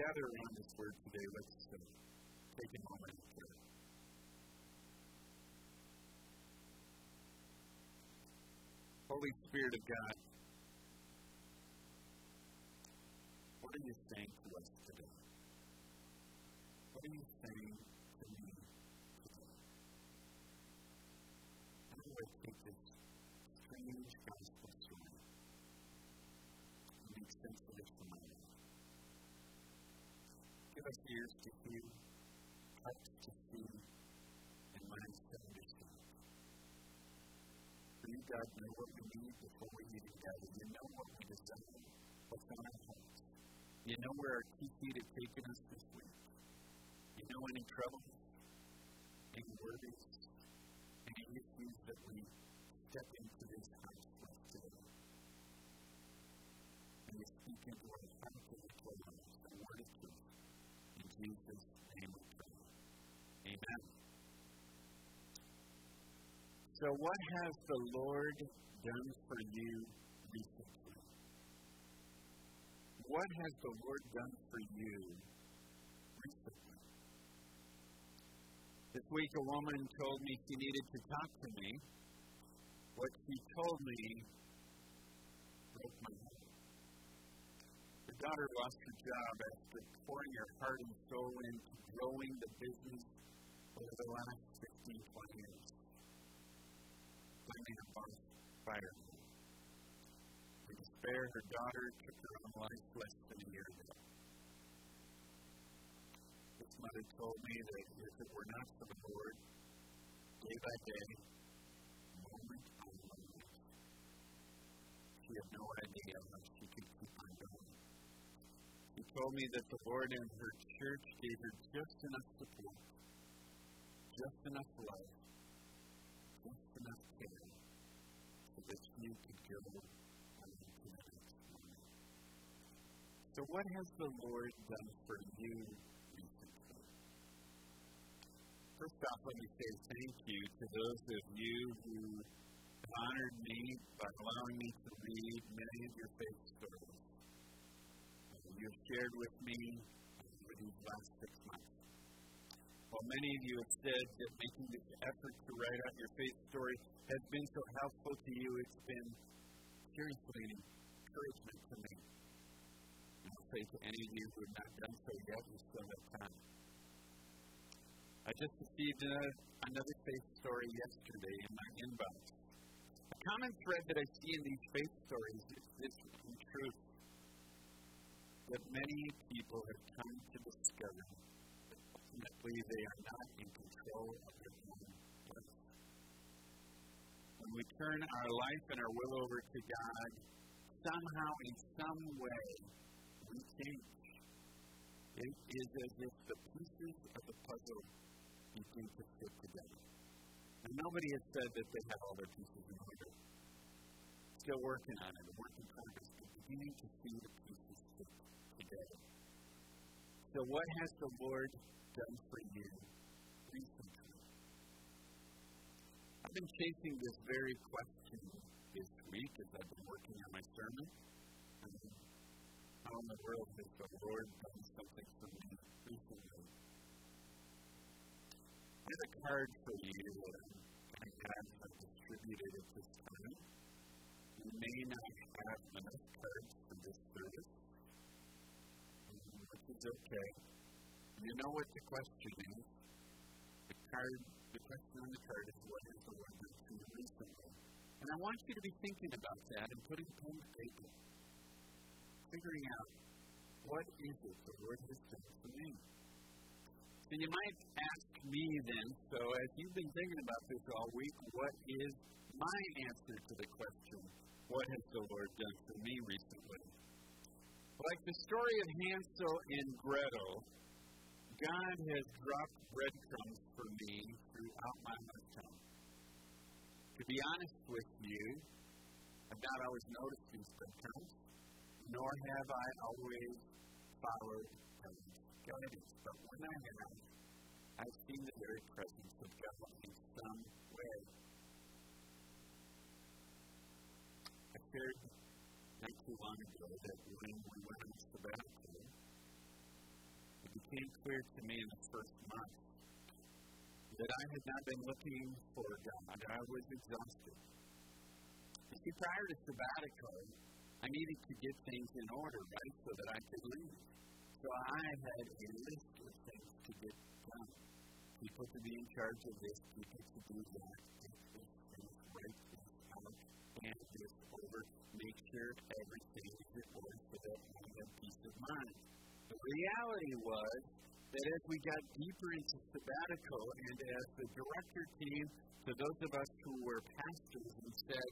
gather around this word today, let's take a moment and pray. Holy Spirit of God, what are you saying to us today? What are you saying to me today? How do I take this strange gospel story and make sense of it for my life? Give us ears to hear, hearts to see, and minds to understand. For you, God, know what we need before we even gather. You know what we desire, what's on our hearts. You know where our key feet have taken us this week. You know any troubles, any worries, any issues that we step into this house with today. And you speak into our hearts and into our lives, the word of truth. In Jesus' name we pray. Amen. So what has the Lord done for you recently? What has the Lord done for you recently? This week a woman told me she needed to talk to me. What she told me broke my heart. Her daughter lost her job after pouring her heart and soul into growing the business over the last 15, 20 years. Finally, her boss fired her. In despair, her daughter took her own life less than a year ago. This mother told me that if it were not for the Lord, day by day, moment by moment, she had no idea how she could keep on going. She told me that the Lord and her church gave her just enough support, just enough love, just enough care, so that she could go on to the next morning. So what has the Lord done for you recently? First off, let me say thank you to those of you who honored me by allowing me to read many of your faith stories. You've shared with me over these last 6 months. While many of you have said that making this effort to write out your faith story has been so helpful to you, it's been seriously an encouragement to me. And I'll say to any of you who have not done so yet, you still have time. I just received another faith story yesterday in my inbox. A common thread that I see in these faith stories is this in truth, that many people have come to discover that ultimately they are not in control of their own life. When we turn our life and our will over to God, somehow, in some way, we change. It is as if the pieces of the puzzle begin to fit together. And nobody has said that they have all their pieces in order. Still working on it, a work in progress, but beginning to see the pieces fit together. So what has the Lord done for you recently? I've been chasing this very question this week as I've been working on my sermon. How in the world has the Lord done something for me recently? I have a card for you that I have distributed at this time. You may not have enough cards for this service, which is okay. You know what the question is. The question on the card is, what has the Lord done for you recently? And I want you to be thinking about that and putting pen to paper, figuring out, what is it the Lord has done for me? So you might ask me then, so as you've been thinking about this all week, what is my answer to the question, what has the Lord done for me recently? Like the story of Hansel and Gretel, God has dropped breadcrumbs for me throughout my lifetime. To be honest with you, I've not always noticed these breadcrumbs, nor have I always followed God's guidance. But when I have, I've seen the very presence of God in some way. I shared not too long ago that when we went on sabbatical, it became clear to me in the first month that I had not been looking for God. I was exhausted. You see, prior to sabbatical, I needed to get things in order, right, so that I could leave. So I had a list of things to get done. People to be in charge of this, people to do that, take this thing, write this out, hand this over, make sure everything is in order so that I had peace of mind. The reality was that as we got deeper into sabbatical and as the director came to those of us who were pastors and said,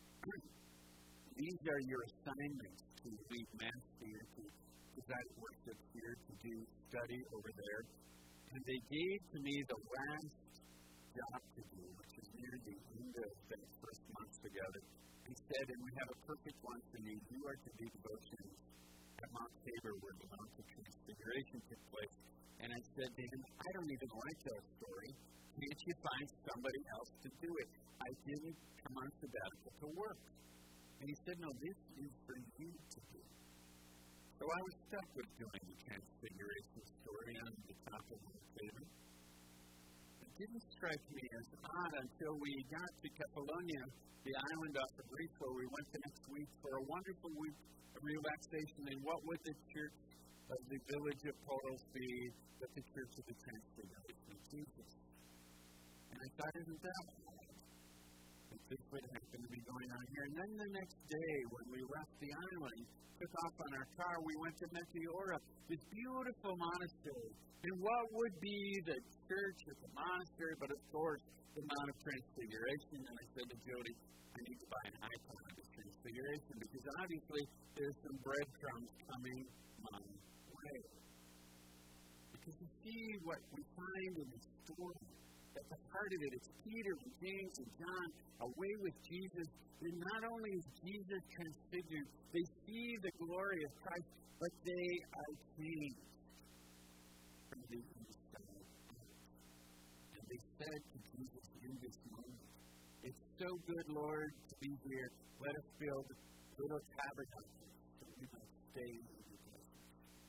these are your assignments to lead mass here, to preside worship here, to do study over there. And they gave to me the last job to do, which is near the end of that first month together. He said, and we have a perfect one for you. You are to do devotions at Mount Tabor where the Mount of Transfiguration took place. And I said to him, I don't even like that story. Can't you find somebody else to do it? I didn't come on sabbatical to work. And he said, no, this is for you to do. So I was stuck with doing the Transfiguration story on the top of Mount Tabor. It didn't strike me as odd until we got to Catalonia, the island off of Greece, where we went the next week for a wonderful week of relaxation. And what would the church of the village of Poros be but the church of the Transfiguration of Jesus? And I thought, isn't that odd? This would happen to be going on here. And then the next day, when we left the island, took off on our car, we went to Meteora, this beautiful monastery. And what would be the church at the monastery, but of course, the Mount of Transfiguration. And I said to Jody, I need to buy an icon of the Transfiguration, because obviously there's some breadcrumbs coming my way. Because you see what we find in the story. At the heart of it, it's Peter and James and John away with Jesus. And not only is Jesus transfigured, they see the glory of Christ, but they are changed from the inside out. And they said to Jesus in this moment, it's so good, Lord, to be here. Let us build little tabernacles so we might stay in your presence.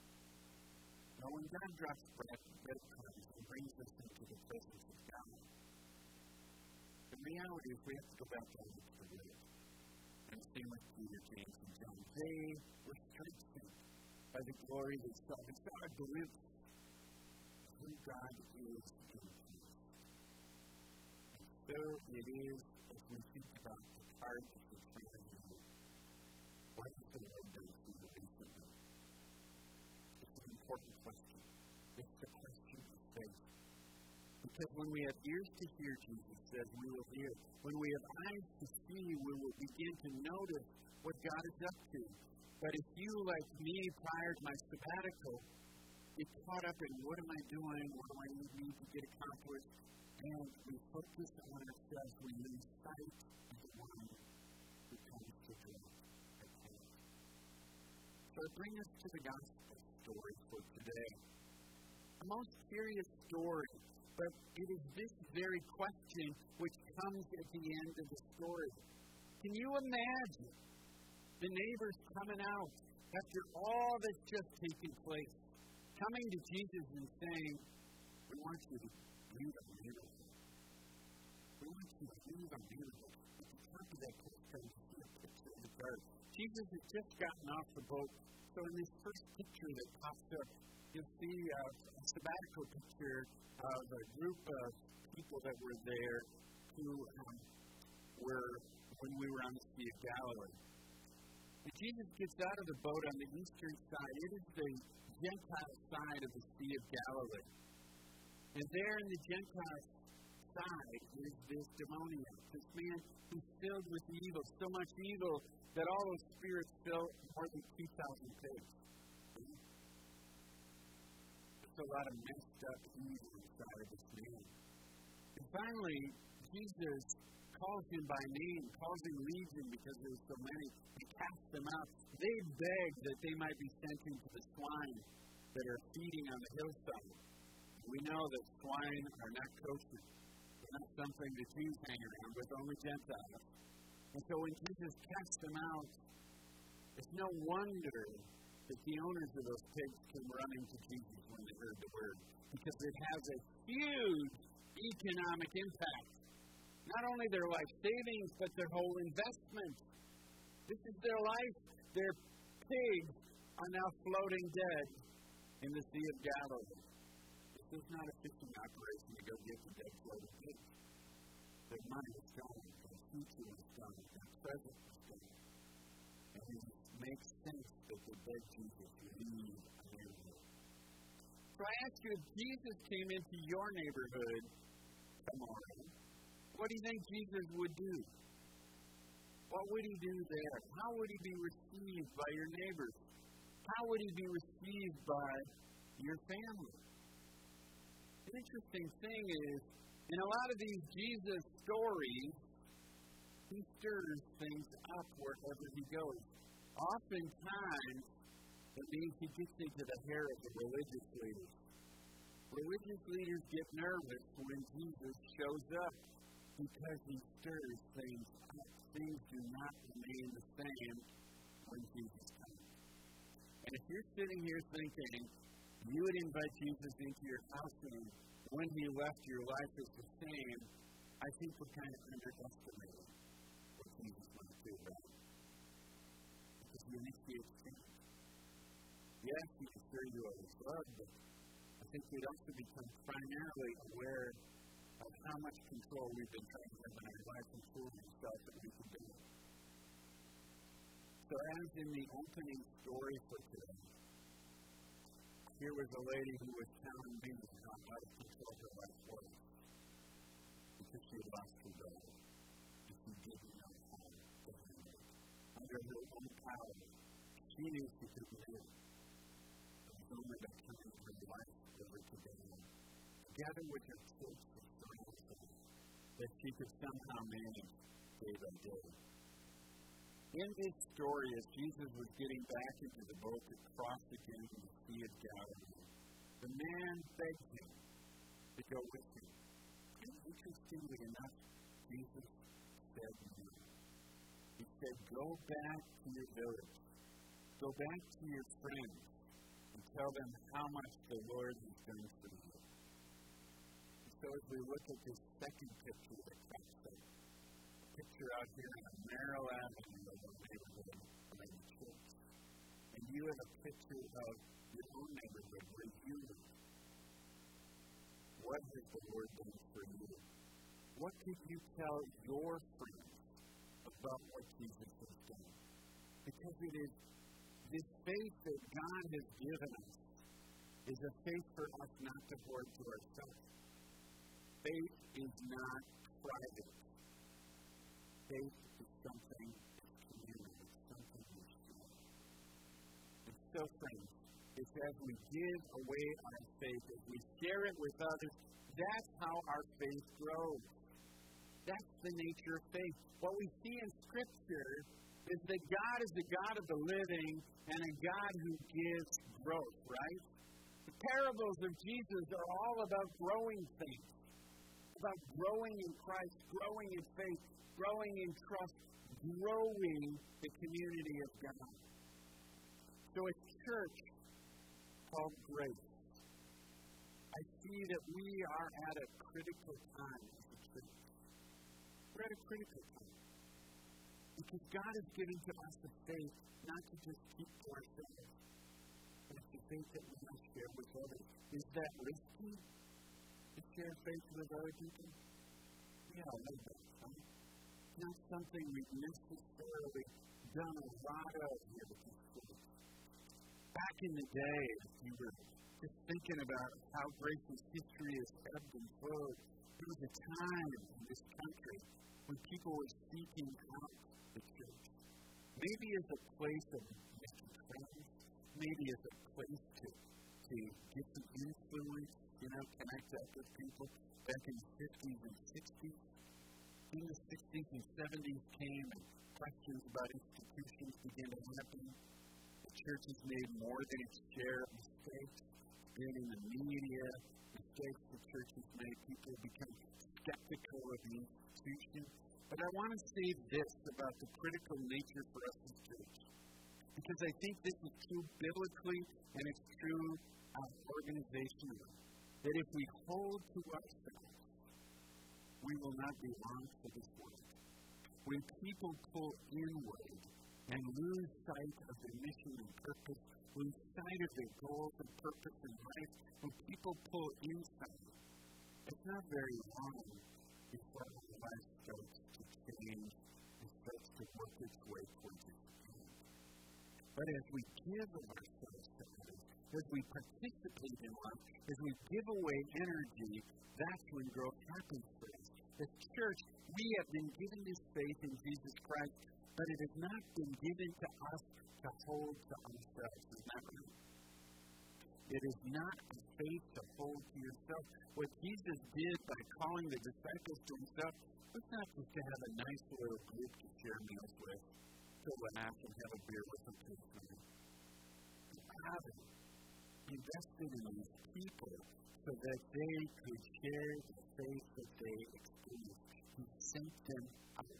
Now, when God drops breadcrumbs and brings us into the presence of God, the reality is we have to go back down to the Word. And same with Peter, James, and John. They were strengthened by the glory they saw. They saw a glimpse of who God is in Christ. And so it is as we think about the part of the Trinity. What is the Lord done to you recently? It's an important question. It's the question of faith. Because when we have ears to hear, Jesus says, we will hear. When we have eyes to see, we will begin to notice what God is up to. But if you, like me, prior to my sabbatical, get caught up in what am I doing, what do I need to get accomplished, and we focus on ourselves, we lose sight of the one who comes to draw our path. So I bring us to the gospel story for today. A most curious story. But it is this very question which comes at the end of the story. Can you imagine the neighbors coming out after all that's just taken place, coming to Jesus and saying, we want you to leave our neighborhood. We want you to leave our neighborhood. At the top of that postcard, you see a picture of the garden. Jesus has just gotten off the boat. So in this first picture that pops up, you'll see a sabbatical picture of a group of people that were there who were when we were on the Sea of Galilee. And Jesus gets out of the boat on the eastern side. It is the Gentile side of the Sea of Galilee. And there in the Gentile side is this demoniac, this man who's filled with evil, so much evil that all those spirits fill more than 2,000 pigs. There's a lot of messed up evil inside of this man. And finally, Jesus calls him by name, calls him Legion because there's so many, and casts them out. They beg that they might be sent into the swine that are feeding on the hillside. We know that swine are not kosher. They're not something the Jews hang around with, only Gentiles. And so when Jesus casts them out, it's no wonder that the owners of those pigs came running to Jesus when they heard the word, because it has a huge economic impact. Not only their life savings, but their whole investment. This is their life. Their pigs are now floating dead in the Sea of Galilee. This is not a fishing operation to go get the dead floating pigs. Their money is gone. Their future is gone. Their present is gone. And it makes sense that the dead Jesus would leave a neighborhood. So I ask you, if Jesus came into your neighborhood tomorrow, what do you think Jesus would do? What would he do there? How would he be received by your neighbors? How would he be received by your family? The interesting thing is, in a lot of these Jesus stories, he stirs things up wherever he goes. Oftentimes, it means he gets into the hair of the religious leaders. Religious leaders get nervous when Jesus shows up because he stirs things up. Things do not remain the same when Jesus comes. And if you're sitting here thinking you would invite Jesus into your house and when he left your life is the same, I think we're kind of underestimating what Jesus might do, right? Because he initiates change. Yes, he can stir you of his love, but I think we'd also become primarily aware of how much control we've been trying to have in our life and fooling ourselves that we can do. So as in the opening story for today, here was a lady who was telling me how out of control her life was because she had lost her daughter and she didn't know how to handle it. Under her own power, she knew she could live. It was only by turning her life over to God, together with her kids and surrounding her, that she could somehow manage day by day. In this story, as Jesus was getting back into the boat to cross again to the Sea of Galilee, the man begged him to go with him. And interestingly enough, Jesus said no. He said, go back to your village. Go back to your friends and tell them how much the Lord has done for you. And so as we look at this second picture that comes up, picture out here on Merrill Avenue of a neighborhood by the church. And you have a picture of your own neighborhood where you live. What has the Lord done for you? What could you tell your friends about what Jesus has done? Because it is this faith that God has given us is a faith for us not to hoard to ourselves. Faith is not private. Faith is something that's community. It's something we share. And so, friends, it's as we give away our faith, as we share it with others, that's how our faith grows. That's the nature of faith. What we see in Scripture is that God is the God of the living and a God who gives growth, right? The parables of Jesus are all about growing things, about growing in Christ, growing in faith, growing in trust, growing the community of God. So a church called Grace, I see that we are at a critical time as a church. We're at a critical time. Because God has given to us the faith not to just keep to ourselves, but it's the faith that we must share with others. Is that risky to share faith with other people? Yeah, a little bit, right? Not something we've necessarily done a lot of here at this church. Back in the day, if you were just thinking about how Grace's history has ebbed and flowed, there was a time in this country when people were seeking out the church. Maybe as a place of making friends, maybe as a place to get some influence, connect up with people. Back in the 50s and 60s, in the 60s and 70s came and questions about institutions began to happen. The church has made more than its share of mistakes. Been in the media, mistakes the church has made. People become skeptical of the institution. But I want to say this about the critical nature for us as church. Because I think this is true biblically and it's true organizationally. That if we hold to ourselves, we will not be long for this world. When people pull inward and lose sight of their mission and purpose, lose sight of their goals and purpose in life, when people pull inside, it's not very long before our life starts to change and starts to work its way towards its end. But as we give of ourselves to others, as we participate in life, as we give away energy, that's when growth happens for us. As church, we have been given this faith in Jesus Christ, but it has not been given to us to hold to ourselves. Isn't that right? It is not a faith to hold to yourself. What Jesus did by calling the disciples to himself was not just to have a nice little group to share meals with, to laugh and have a beer with them too. Rather, invested in these people so that they could share the faith that they experienced. He sent them out.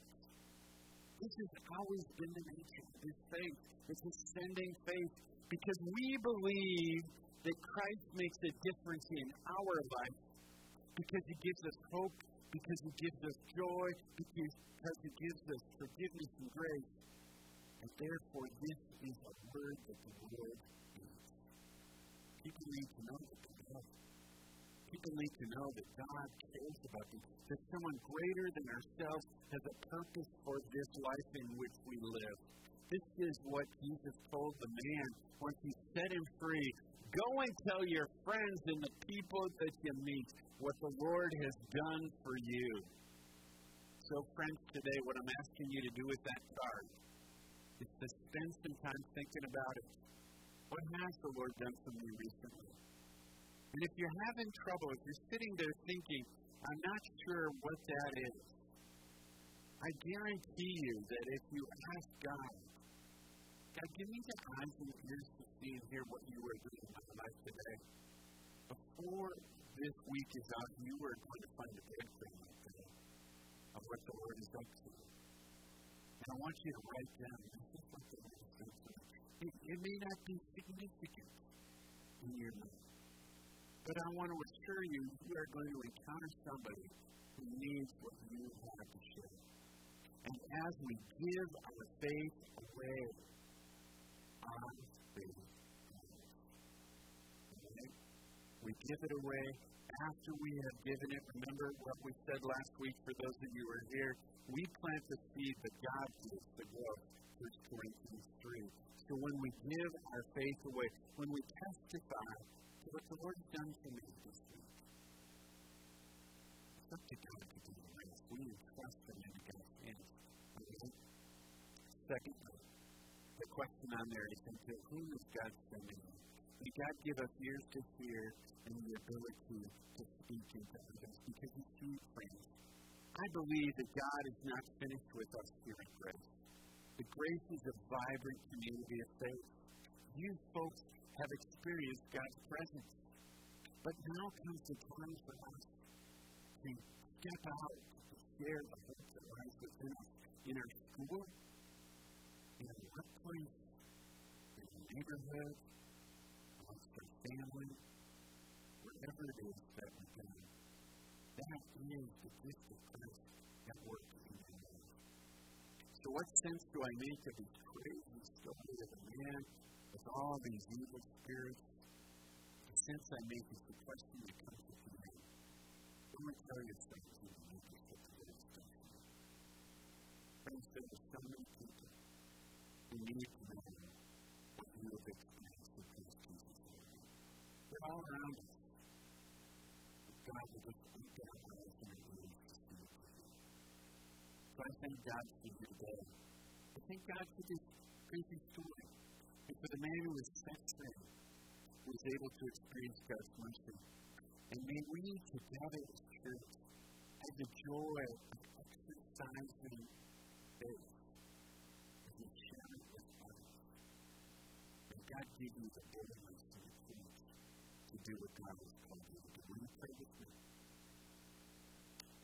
This has always been the nature of this faith. It's a sending faith because we believe that Christ makes a difference in our life because he gives us hope, because he gives us joy, because he gives us forgiveness and grace. And therefore, this is a word that the Lord needs. People need to know that they love. People need to know that God cares about them, that someone greater than ourselves has a purpose for this life in which we live. This is what Jesus told the man once he set him free. Go and tell your friends and the people that you meet what the Lord has done for you. So, friends, today what I'm asking you to do with that card is to spend some time thinking about it. What has the Lord done for me recently? And if you're having trouble, if you're sitting there thinking, I'm not sure what that is, I guarantee you that if you ask God, God, give me the eyes and ears to see and hear what you are doing in my life today. Before this week is out, you are going to find a breakthrough today of what the Lord is up to. And I want you to write down, this is what the Lord is up to. It may not be significant in your life, but I want to assure you, you are going to encounter somebody who needs what you have to share. And as we give our faith away, our faith goes. Okay? We give it away after we have given it. Remember what we said last week for those of you who are here. We plant the seed, but God gives the growth. 1 Corinthians 3. So when we give our faith away, when we testify to what the Lord has done for me this week, it's up to God to do the rest. We entrust them into God's hands. Okay? Secondly, the question on there is, unto whom is God sending you? May God give us ears to hear and the ability to speak into others because He sees friends. I believe that God is not finished with us here at Grace. The Grace is a vibrant community of faith. You folks have experienced God's presence. But now comes the time for us to step out, to share the hope that lies within us in our school, in our workplace, in our neighborhood, amongst our family, wherever it is that we go. That is the gift of Christ at work in your life. So what sense do I make of this crazy story of a man with all these evil spirits? The sense I make is the question that comes to the end. Don't tell yourself you need to put the Lord's done for you. Friends, there are so many people who need to know what you have experienced with Christ Jesus. They're all around us. God will just open our eyes and our ears to see it for you. So I thank God for you today. I thank God for this crazy story. And for the man who was set free, who was able to experience God's mercy. And may we together as church have the joy of exercising faith as we share it with others. May God give you the boldness and the courage to do what God has called you to do. Will you pray with me?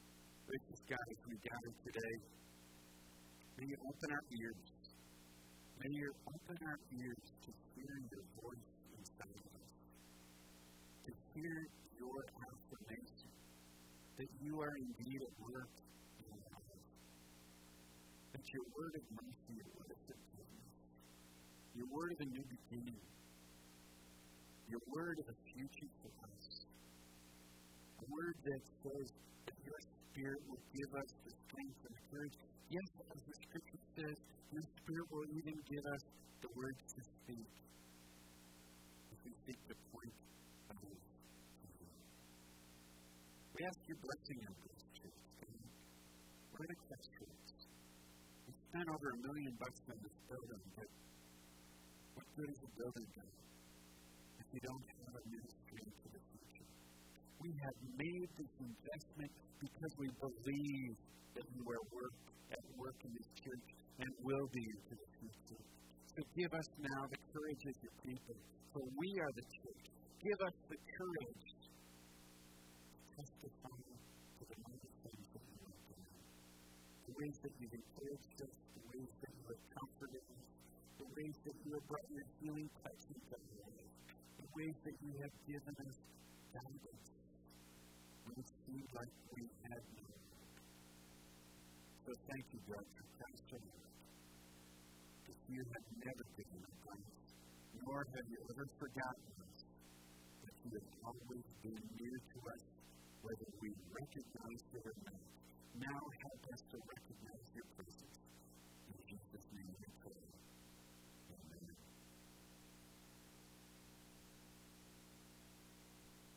Gracious God, as we gather today, may you open our ears. May you open our ears to hear your voice inside of us, to hear your affirmation that you are indeed at work in our lives, that your word of mercy, your word of forgiveness, your word of a new beginning, your word of a future for us, a word that says that your Spirit will give us the strength and the courage. Yes, as the Scripture says, your Spirit will even give us the words to speak as we seek to point others to you. We ask your blessing on this church. We're at a crossroads. We spent over $1 million on this building, but what good is a building done if you don't have a ministry into the future? We have made this investment because we believe that you are at work in this church and will be into the future. So give us now the courage as your people, for we are the church. Give us the courage to testify to the mighty things that you have done. The ways that you've encouraged us, the ways that you have comforted us, the ways that you have brought your healing touch into our lives, the ways that you have given us guidance when it seemed like we had no. So thank you, God, for Pastor Lord, that you have never given up on us, nor have you ever forgotten us, that you have always been near to us, whether we recognize it or not. Now help us to recognize your presence.